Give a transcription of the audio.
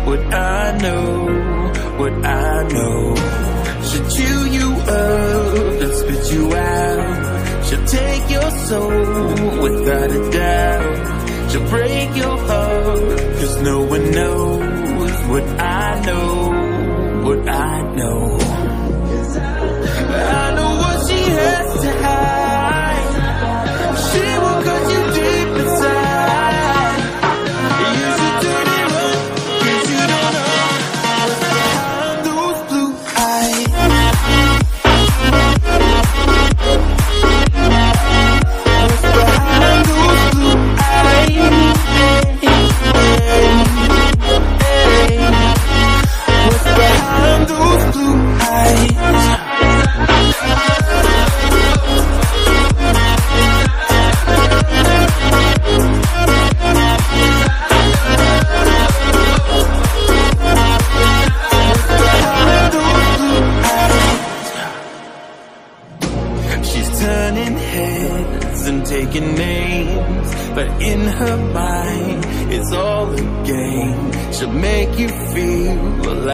what I know, what I know. She'll chew you up and spit you out. She'll take your soul without a doubt. She'll break your heart, cause no one knows what I know, what I know. I know what she has to hide. She will cut you deep inside. You should turn it up, cause you don't know what's behind those blue eyes. What's behind those blue eyes? What's behind those blue eyes? She's turning heads and taking names, but in her mind it's all a game. She'll make you feel alive.